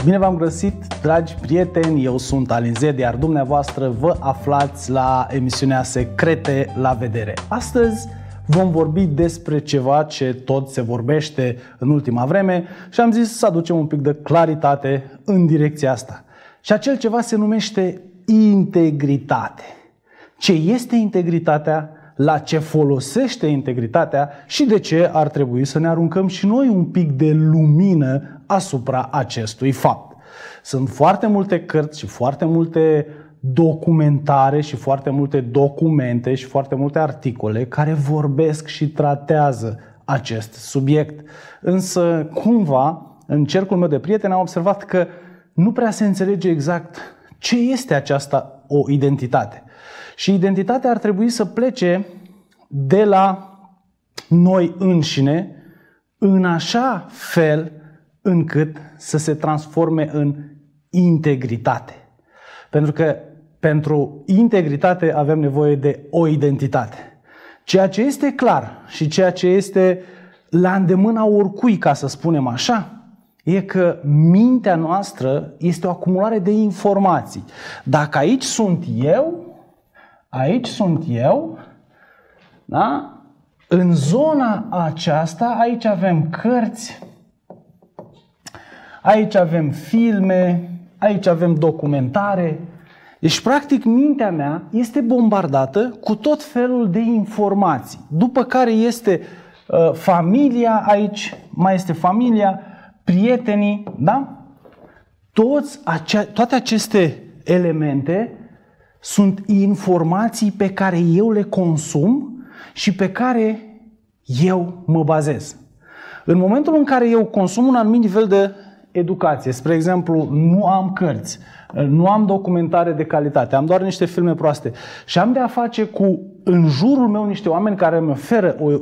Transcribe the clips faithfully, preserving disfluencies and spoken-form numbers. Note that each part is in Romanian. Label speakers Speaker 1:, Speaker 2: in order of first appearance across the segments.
Speaker 1: Bine v-am găsit, dragi prieteni, eu sunt Alin Zed, iar dumneavoastră vă aflați la emisiunea Secrete la vedere. Astăzi vom vorbi despre ceva ce tot se vorbește în ultima vreme și am zis să aducem un pic de claritate în direcția asta. Și acel ceva se numește integritate. Ce este integritatea, la ce folosește integritatea și de ce ar trebui să ne aruncăm și noi un pic de lumină asupra acestui fapt. Sunt foarte multe cărți și foarte multe documentare și foarte multe documente și foarte multe articole care vorbesc și tratează acest subiect. Însă, cumva, în cercul meu de prieteni am observat că nu prea se înțelege exact ce este aceasta o identitate. Și identitatea ar trebui să plece de la noi înșine în așa fel încât să se transforme în integritate. Pentru că pentru integritate avem nevoie de o identitate. Ceea ce este clar și ceea ce este la îndemâna oricui, ca să spunem așa, e că mintea noastră este o acumulare de informații. Dacă aici sunt eu, aici sunt eu, da? În zona aceasta, aici avem cărți, aici avem filme, aici avem documentare. Deci, practic, mintea mea este bombardată cu tot felul de informații. După care este uh, familia, aici mai este familia, prietenii, da? Toți acea, toate aceste elemente sunt informații pe care eu le consum și pe care eu mă bazez. În momentul în care eu consum un anumit nivel de educație, spre exemplu, nu am cărți, nu am documentare de calitate, am doar niște filme proaste și am de a face cu în jurul meu niște oameni care îmi oferă o,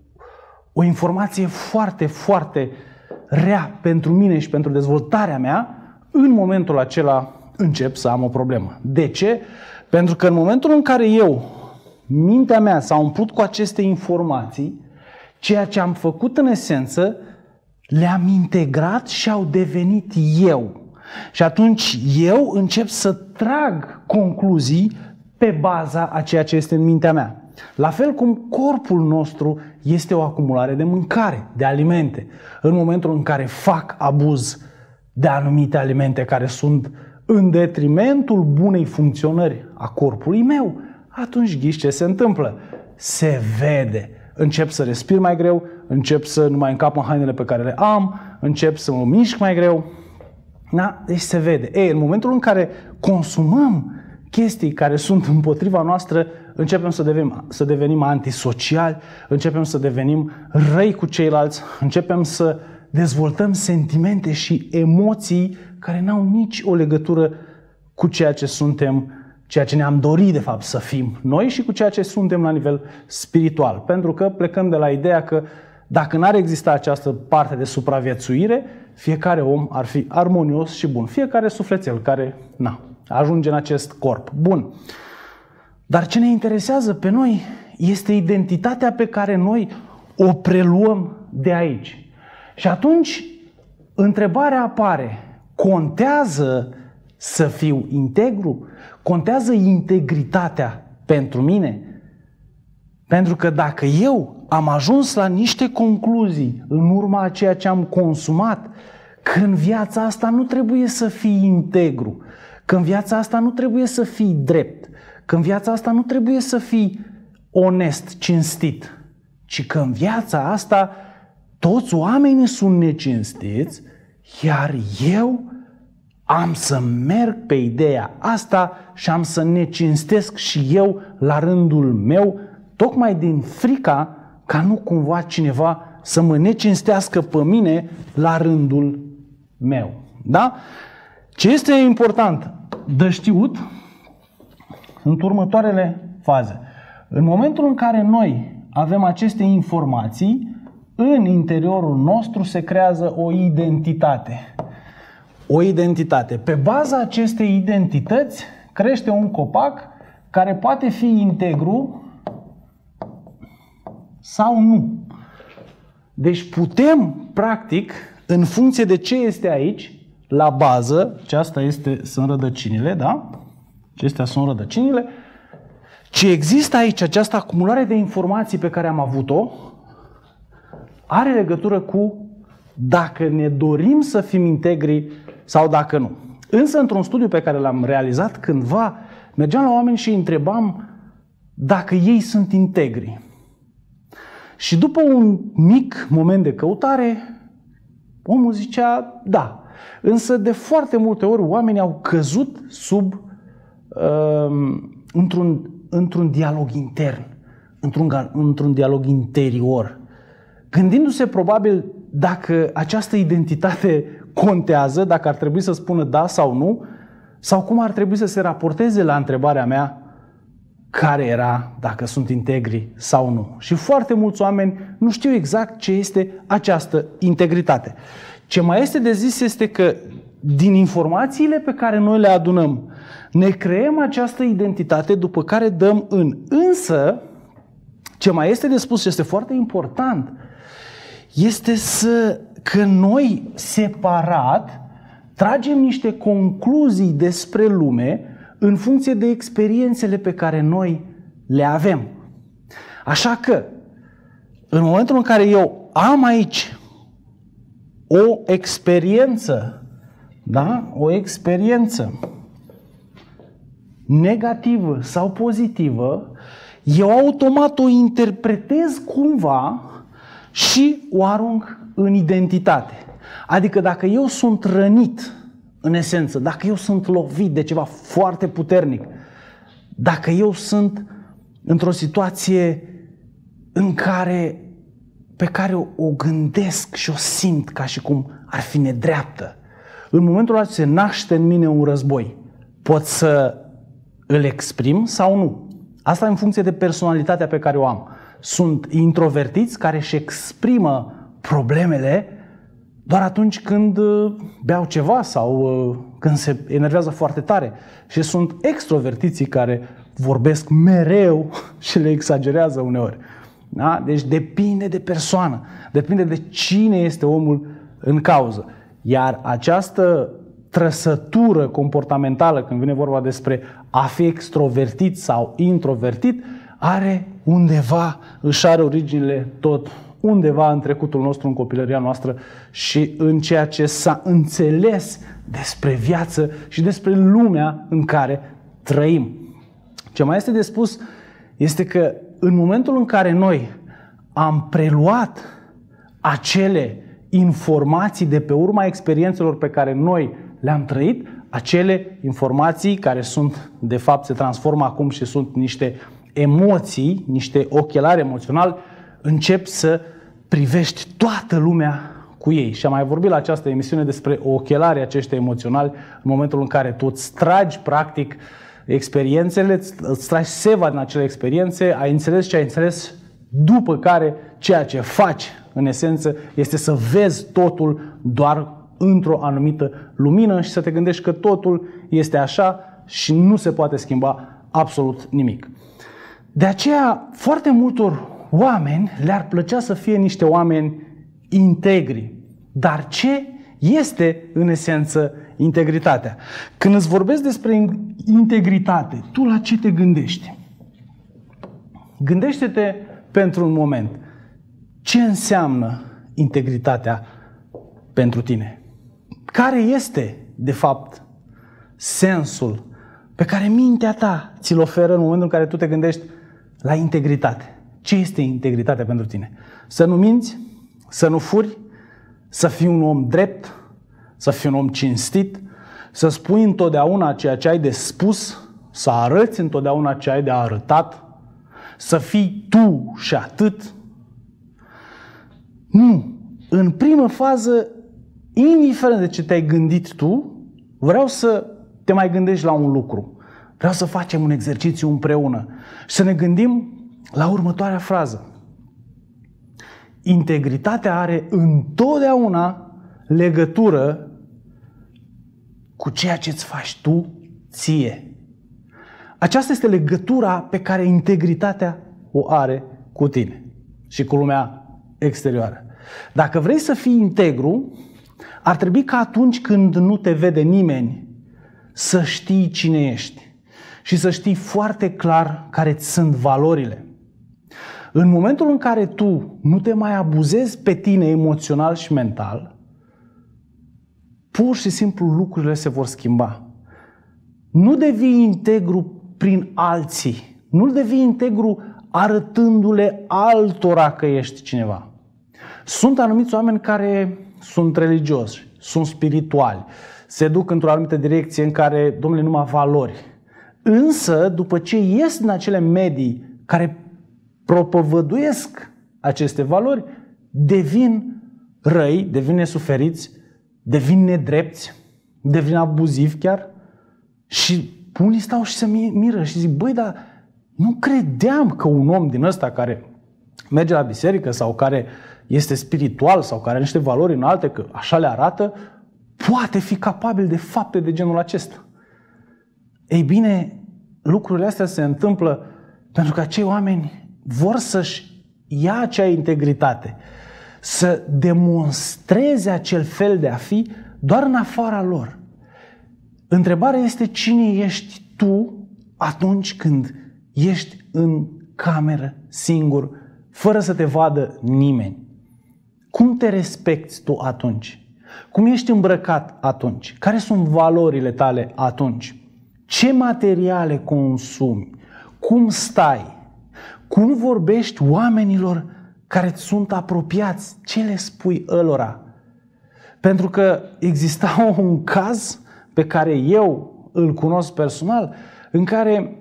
Speaker 1: o informație foarte, foarte rea pentru mine și pentru dezvoltarea mea, în momentul acela încep să am o problemă. De ce? Pentru că în momentul în care eu, mintea mea s-a umplut cu aceste informații, ceea ce am făcut în esență, le-am integrat și au devenit eu. Și atunci eu încep să trag concluzii pe baza a ceea ce este în mintea mea. La fel cum corpul nostru este o acumulare de mâncare, de alimente. În momentul în care fac abuz de anumite alimente care sunt în detrimentul bunei funcționări a corpului meu, atunci ghiși ce se întâmplă? Se vede. Încep să respir mai greu, încep să nu mai încap în hainele pe care le am, încep să mă mișc mai greu. Da? Deci se vede. Ei, în momentul în care consumăm chestii care sunt împotriva noastră, începem să devenim, să devenim antisociali, începem să devenim răi cu ceilalți, începem să dezvoltăm sentimente și emoții care n-au nici o legătură cu ceea ce suntem, ceea ce ne-am dorit de fapt să fim noi și cu ceea ce suntem la nivel spiritual. Pentru că plecăm de la ideea că dacă n-ar exista această parte de supraviețuire, fiecare om ar fi armonios și bun. Fiecare sufletel care na, ajunge în acest corp. Bun. Dar ce ne interesează pe noi este identitatea pe care noi o preluăm de aici. Și atunci întrebarea apare, contează să fiu integru? Contează integritatea pentru mine? Pentru că dacă eu am ajuns la niște concluzii în urma a ceea ce am consumat, că în viața asta nu trebuie să fii integru, că în viața asta nu trebuie să fii drept, că în viața asta nu trebuie să fii onest, cinstit, ci că în viața asta toți oamenii sunt necinstiți, iar eu am să merg pe ideea asta și am să necinstesc și eu la rândul meu, tocmai din frica ca nu cumva cineva să mă necinstească pe mine la rândul meu. Da? Ce este important de știut sunt următoarele faze. În momentul în care noi avem aceste informații, în interiorul nostru se creează o identitate. O identitate. Pe baza acestei identități crește un copac care poate fi integru sau nu. Deci putem, practic, în funcție de ce este aici, la bază, aceasta este, sunt rădăcinile, da? Acestea sunt rădăcinile. Ce există aici, această acumulare de informații pe care am avut-o, are legătură cu dacă ne dorim să fim integri sau dacă nu. Însă, într-un studiu pe care l-am realizat cândva, mergeam la oameni și îi întrebam dacă ei sunt integri. Și după un mic moment de căutare, omul zicea da. Însă, de foarte multe ori, oamenii au căzut sub uh, într-un, într-un dialog intern, într-un, într-un dialog interior, gândindu-se probabil dacă această identitate contează, dacă ar trebui să spună da sau nu, sau cum ar trebui să se raporteze la întrebarea mea care era dacă sunt integri sau nu. Și foarte mulți oameni nu știu exact ce este această integritate. Ce mai este de zis este că din informațiile pe care noi le adunăm, ne creăm această identitate după care dăm în. Însă, ce mai este de spus și este foarte important, este să, că noi separat tragem niște concluzii despre lume în funcție de experiențele pe care noi le avem. Așa că, în momentul în care eu am aici o experiență, da? O experiență negativă sau pozitivă, eu automat o interpretez cumva și o arunc în identitate. Adică dacă eu sunt rănit, în esență, dacă eu sunt lovit de ceva foarte puternic, dacă eu sunt într-o situație în care, pe care o, o gândesc și o simt ca și cum ar fi nedreaptă, în momentul ăla se naște în mine un război. Pot să îl exprim sau nu? Asta în funcție de personalitatea pe care o am. Sunt introvertiți care își exprimă problemele doar atunci când beau ceva sau când se enervează foarte tare. Și sunt extrovertiții care vorbesc mereu și le exagerează uneori. Da? Deci depinde de persoană, depinde de cine este omul în cauză. Iar această trăsătură comportamentală, când vine vorba despre a fi extrovertit sau introvertit, are undeva, își are originile tot undeva în trecutul nostru, în copilăria noastră și în ceea ce s-a înțeles despre viață și despre lumea în care trăim. Ce mai este de spus este că în momentul în care noi am preluat acele informații de pe urma experiențelor pe care noi le-am trăit, acele informații care sunt, de fapt, se transformă acum și sunt niște emoții, niște ochelari emoționali, încep să privești toată lumea cu ei. Și am mai vorbit la această emisiune despre ochelarii aceștia emoționali, în momentul în care tu îți tragi, practic, experiențele, îți tragi seva din acele experiențe, ai înțeles ce ai înțeles, după care ceea ce faci, în esență, este să vezi totul doar într-o anumită lumină și să te gândești că totul este așa și nu se poate schimba absolut nimic. De aceea, foarte multor oameni le-ar plăcea să fie niște oameni integri. Dar ce este, în esență, integritatea? Când îți vorbesc despre integritate, tu la ce te gândești? Gândește-te pentru un moment. Ce înseamnă integritatea pentru tine? Care este, de fapt, sensul pe care mintea ta ți-l oferă în momentul în care tu te gândești la integritate? Ce este integritatea pentru tine? Să nu minți, să nu furi, să fii un om drept, să fii un om cinstit, să spui întotdeauna ceea ce ai de spus, să arăți întotdeauna ce ai de arătat, să fii tu și atât. Nu. În primă fază, indiferent de ce te-ai gândit tu, vreau să te mai gândești la un lucru. Vreau să facem un exercițiu împreună și să ne gândim la următoarea frază. Integritatea are întotdeauna legătură cu ceea ce îți faci tu ție. Aceasta este legătura pe care integritatea o are cu tine și cu lumea exterioară. Dacă vrei să fii integru, Ar trebui ca atunci când nu te vede nimeni să știi cine ești și să știi foarte clar care ți sunt valorile. În momentul în care tu nu te mai abuzezi pe tine emoțional și mental, pur și simplu lucrurile se vor schimba. Nu devii integru prin alții, nu devii integru arătându-le altora că ești cineva. Sunt anumiți oameni care sunt religioși, sunt spirituali, se duc într-o anumită direcție în care, domnule, numai valori. Însă, după ce ies din acele medii care propovăduiesc aceste valori, devin răi, devin nesuferiți, devin nedrepți, devin abuzivi chiar. Și unii stau și se miră și zic, băi, dar nu credeam că un om din ăsta care merge la biserică sau care este spiritual sau care are niște valori înalte, că așa le arată, poate fi capabil de fapte de genul acesta. Ei bine, lucrurile astea se întâmplă pentru că acei oameni vor să-și ia acea integritate, să demonstreze acel fel de a fi doar în afara lor. Întrebarea este cine ești tu atunci când ești în cameră singur, fără să te vadă nimeni. Cum te respecti tu atunci? Cum ești îmbrăcat atunci? Care sunt valorile tale atunci? Ce materiale consumi? Cum stai? Cum vorbești oamenilor care îți sunt apropiați? Ce le spui ălora? Pentru că exista un caz pe care eu îl cunosc personal, în care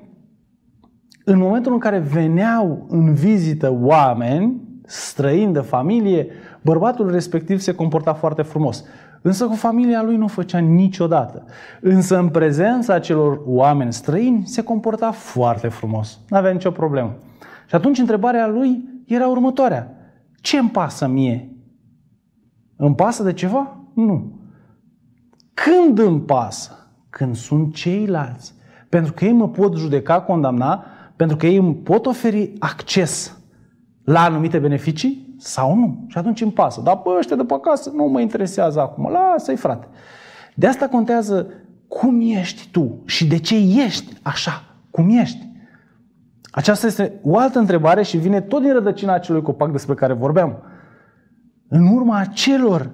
Speaker 1: în momentul în care veneau în vizită oameni străini de familie, bărbatul respectiv se comporta foarte frumos. Însă cu familia lui nu făcea niciodată. Însă în prezența acelor oameni străini se comporta foarte frumos. Nu avea nicio problemă. Și atunci întrebarea lui era următoarea. Ce îmi pasă mie? Îmi pasă de ceva? Nu. Când îmi pasă? Când sunt ceilalți. Pentru că ei mă pot judeca, condamna, pentru că ei îmi pot oferi acces la anumite beneficii sau nu. Și atunci îmi pasă. Dar bă, ăștia de pe acasă nu mă interesează acum. Lasă-i, frate. De asta contează cum ești tu și de ce ești așa, cum ești. Aceasta este o altă întrebare și vine tot din rădăcina acelui copac despre care vorbeam. În urma acelor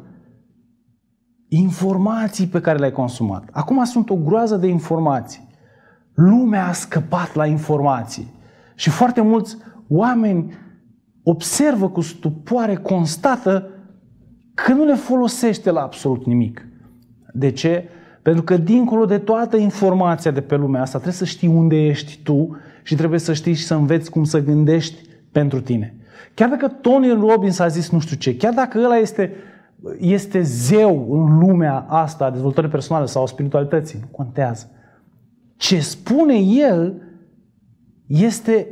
Speaker 1: informații pe care le-ai consumat. Acum sunt o groază de informații. Lumea a scăpat la informații. Și foarte mulți oameni observă cu stupoare constată că nu le folosește la absolut nimic. De ce? Pentru că dincolo de toată informația de pe lumea asta trebuie să știi unde ești tu și trebuie să știi și să înveți cum să gândești pentru tine. Chiar dacă Tony Robbins a zis nu știu ce, chiar dacă ăla este, este zeu în lumea asta a dezvoltării personale sau a spiritualității, nu contează. Ce spune el este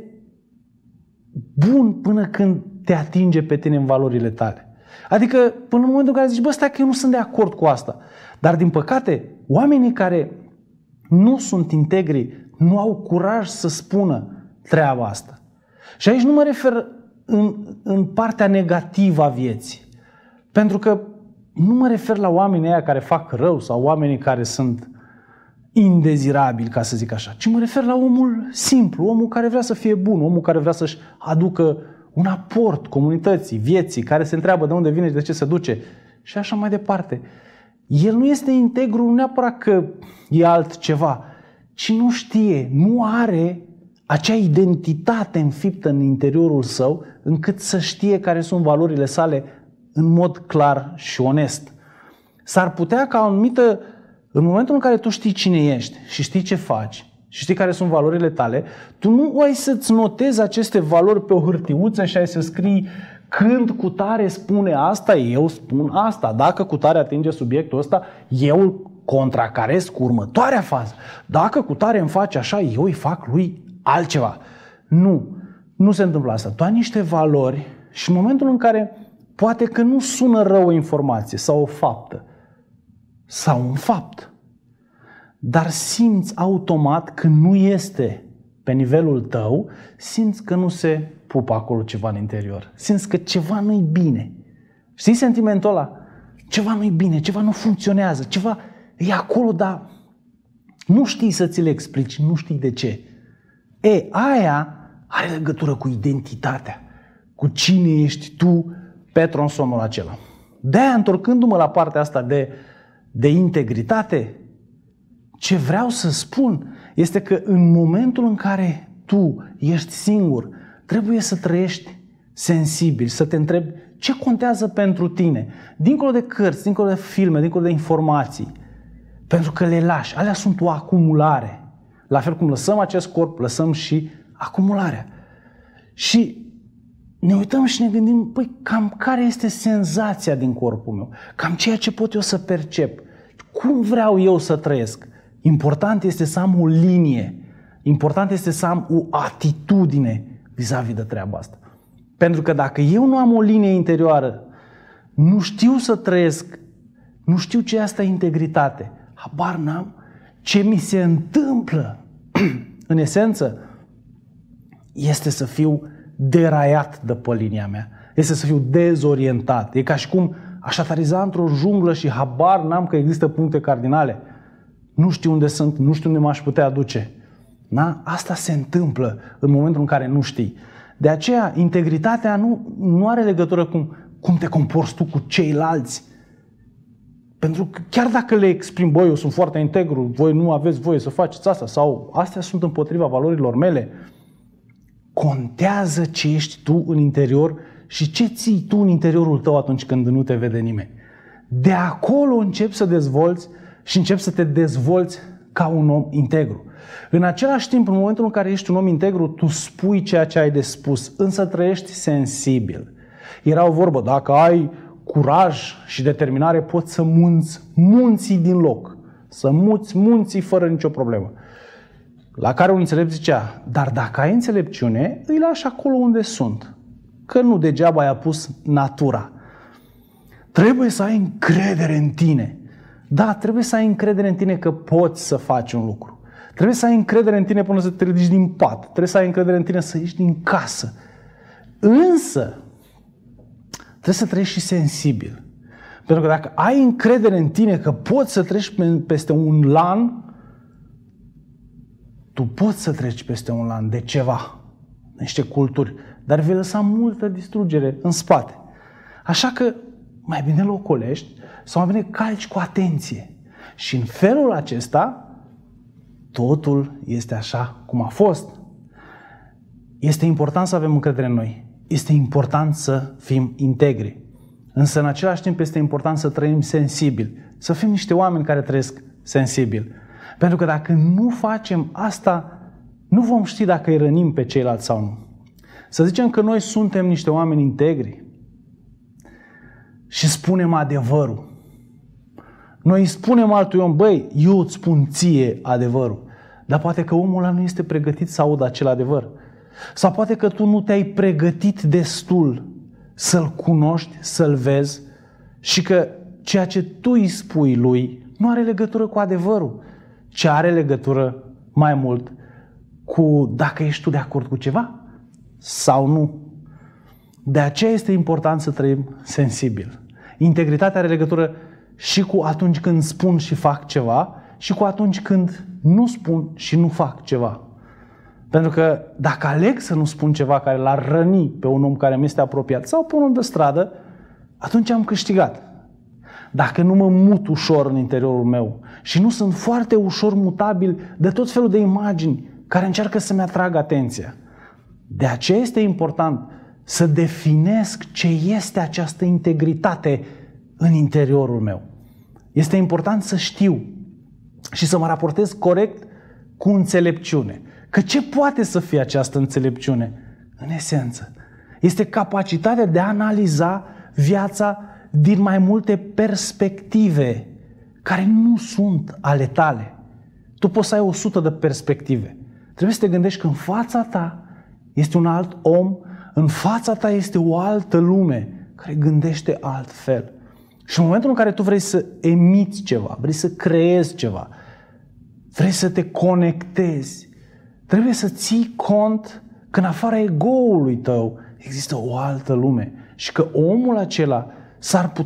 Speaker 1: bun până când te atinge pe tine în valorile tale. Adică până în momentul în care zici, bă, stai că eu nu sunt de acord cu asta. Dar din păcate, oamenii care nu sunt integri nu au curaj să spună treaba asta. Și aici nu mă refer în, în partea negativă a vieții. Pentru că nu mă refer la oamenii aia care fac rău sau oamenii care sunt indezirabili, ca să zic așa, ci mă refer la omul simplu, omul care vrea să fie bun, omul care vrea să-și aducă un aport comunității, vieții, care se întreabă de unde vine și de ce se duce și așa mai departe. El nu este integru nu neapărat că e altceva, ci nu știe, nu are acea identitate înfiptă în interiorul său încât să știe care sunt valorile sale în mod clar și onest. S-ar putea ca anumită, în momentul în care tu știi cine ești și știi ce faci și știi care sunt valorile tale, tu nu ai să-ți notezi aceste valori pe o hârtiuță și ai să scrii când cutare spune asta, eu spun asta. Dacă cutare atinge subiectul ăsta, eu îl contracarez cu următoarea fază. Dacă cutare îmi face așa, eu îi fac lui altceva. Nu, nu se întâmplă asta. Tu ai niște valori și în momentul în care poate că nu sună rău o informație sau o faptă sau un fapt, dar simți automat că nu este pe nivelul tău, simți că nu se pupă acolo ceva în interior. Simți că ceva nu-i bine. Știi sentimentul ăla? ceva nu-i bine, ceva nu funcționează, ceva e acolo, dar nu știi să ți le explici, nu știi de ce. E, aia are legătură cu identitatea, cu cine ești tu pe tronsonul acela. De-aia, întorcându-mă la partea asta de, de integritate, ce vreau să spun este că în momentul în care tu ești singur, trebuie să trăiești sensibil, să te întrebi ce contează pentru tine, dincolo de cărți, dincolo de filme, dincolo de informații, pentru că le lași. Alea sunt o acumulare. La fel cum lăsăm acest corp, lăsăm și acumularea. Și ne uităm și ne gândim, păi, cam care este senzația din corpul meu? Cam ceea ce pot eu să percep? Cum vreau eu să trăiesc? Important este să am o linie. Important este să am o atitudine vis-a-vis de treaba asta. Pentru că dacă eu nu am o linie interioară, nu știu să trăiesc, nu știu ce e asta integritate, habar n-am ce mi se întâmplă, în esență, este să fiu deraiat de pe linia mea, este să fiu dezorientat. E ca și cum aș atariza într-o junglă și habar n-am că există puncte cardinale. Nu știu unde sunt, nu știu unde m-aș putea duce. Da? Asta se întâmplă în momentul în care nu știi. De aceea, integritatea nu, nu are legătură cu cum te comporți tu cu ceilalți. Pentru că chiar dacă le exprim, băi, eu sunt foarte integru, voi nu aveți voie să faceți asta, sau astea sunt împotriva valorilor mele, contează ce ești tu în interior și ce ții tu în interiorul tău atunci când nu te vede nimeni. De acolo începi să dezvolți și începi să te dezvolți ca un om integru. În același timp, în momentul în care ești un om integru, tu spui ceea ce ai de spus, însă trăiești sensibil. Era o vorbă, dacă ai curaj și determinare, poți să munți munții din loc. Să muți munții fără nicio problemă. La care un înțelept zicea, dar dacă ai înțelepciune, îi lași acolo unde sunt. Că nu degeaba ai pus natura. Trebuie să ai încredere în tine. Da, trebuie să ai încredere în tine că poți să faci un lucru. Trebuie să ai încredere în tine până să te ridici din pat. Trebuie să ai încredere în tine să ieși din casă. Însă, trebuie să trăiești și sensibil. Pentru că dacă ai încredere în tine că poți să treci peste un lan, tu poți să treci peste un lan de ceva, niște culturi, dar vei lăsa multă distrugere în spate. Așa că mai bine îl ocolești sau mai bine calci cu atenție. Și în felul acesta, totul este așa cum a fost. Este important să avem încredere în noi. Este important să fim integri. Însă în același timp este important să trăim sensibil. Să fim niște oameni care trăiesc sensibil. Pentru că dacă nu facem asta, nu vom ști dacă îi rănim pe ceilalți sau nu. Să zicem că noi suntem niște oameni integri și spunem adevărul. Noi îi spunem altui om, băi, eu îți spun ție adevărul. Dar poate că omul ăla nu este pregătit să audă acel adevăr. Sau poate că tu nu te-ai pregătit destul să-l cunoști, să-l vezi și că ceea ce tu îi spui lui nu are legătură cu adevărul, ci are legătură mai mult cu dacă ești tu de acord cu ceva sau nu. De aceea este important să trăim sensibil. Integritatea are legătură și cu atunci când spun și fac ceva și cu atunci când nu spun și nu fac ceva. Pentru că dacă aleg să nu spun ceva care l-ar răni pe un om care mi este apropiat sau pe un om de stradă, atunci am câștigat. Dacă nu mă mut ușor în interiorul meu și nu sunt foarte ușor mutabil de tot felul de imagini care încearcă să-mi atragă atenția. De aceea este important să definesc ce este această integritate în interiorul meu. Este important să știu și să mă raportez corect cu înțelepciune. Că ce poate să fie această înțelepciune? În esență, este capacitatea de a analiza viața din mai multe perspective care nu sunt ale tale. Tu poți să ai o sută de perspective. Trebuie să te gândești că în fața ta este un alt om, în fața ta este o altă lume care gândește altfel. Și în momentul în care tu vrei să emiți ceva, vrei să creezi ceva, vrei să te conectezi, trebuie să ții cont că în afara ego-ului tău există o altă lume și că omul acela s-ar putea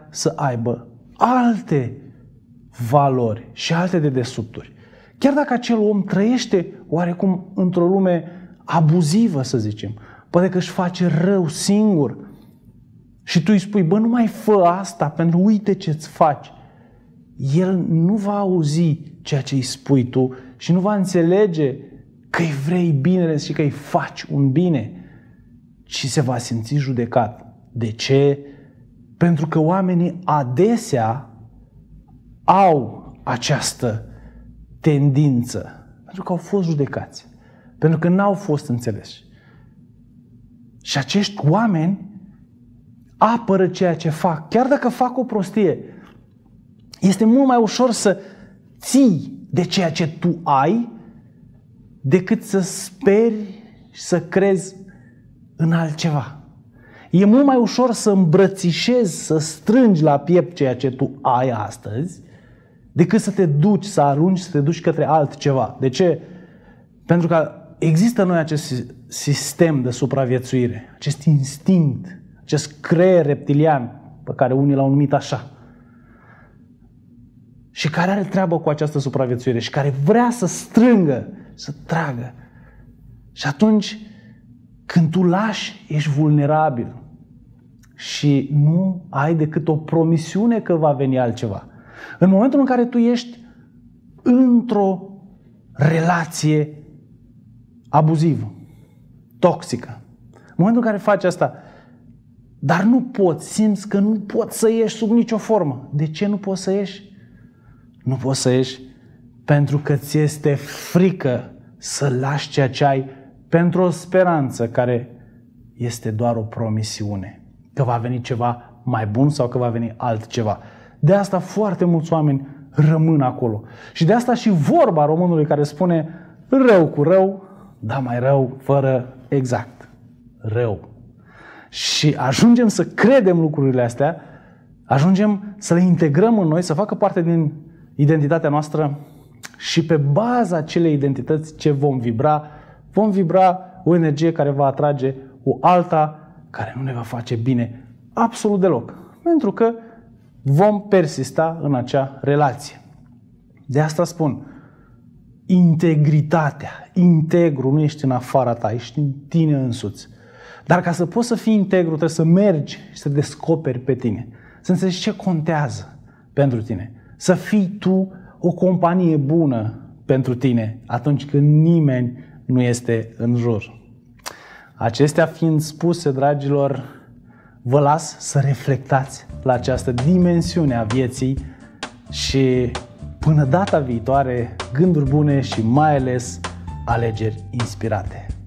Speaker 1: să aibă alte valori și alte dedesubturi. Chiar dacă acel om trăiește oarecum într-o lume abuzivă, să zicem, poate că își face rău singur și tu îi spui, bă, nu mai fă asta pentru uite ce-ți faci. El nu va auzi ceea ce îi spui tu și nu va înțelege că îi vrei binele și că îi faci un bine, ci se va simți judecat. De ce? Pentru că oamenii adesea au această tendință, pentru că au fost judecați, pentru că n-au fost înțeleși. Și acești oameni apără ceea ce fac, chiar dacă fac o prostie. Este mult mai ușor să ții de ceea ce tu ai decât să speri și să crezi în altceva. E mult mai ușor să îmbrățișezi, să strângi la piept ceea ce tu ai astăzi, decât să te duci, să arunci, să te duci către altceva. De ce? Pentru că există în noi acest sistem de supraviețuire, acest instinct, acest creier reptilian, pe care unii l-au numit așa, și care are treabă cu această supraviețuire și care vrea să strângă, să tragă. Și atunci, când tu lași, ești vulnerabil și nu ai decât o promisiune că va veni altceva. În momentul în care tu ești într-o relație abuzivă, toxică, în momentul în care faci asta, dar nu poți, simți că nu poți să ieși sub nicio formă. De ce nu poți să ieși? Nu poți să ieși pentru că ți este frică să lași ceea ce ai pentru o speranță care este doar o promisiune. Că va veni ceva mai bun sau că va veni altceva. De asta foarte mulți oameni rămân acolo. Și de asta și vorba românului care spune rău cu rău, dar mai rău fără exact. Rău. Și ajungem să credem lucrurile astea, ajungem să le integrăm în noi, să facă parte din identitatea noastră și pe baza acelei identități ce vom vibra, vom vibra o energie care va atrage o alta care nu ne va face bine absolut deloc. Pentru că vom persista în acea relație. De asta spun, integritatea, integru, nu ești în afara ta, ești în tine însuți. Dar ca să poți să fii integru, trebuie să mergi și să descoperi pe tine. Să înțelegi ce contează pentru tine. Să fii tu o companie bună pentru tine atunci când nimeni nu este în jur. Acestea fiind spuse, dragilor, vă las să reflectați la această dimensiune a vieții și până data viitoare, gânduri bune și mai ales alegeri inspirate.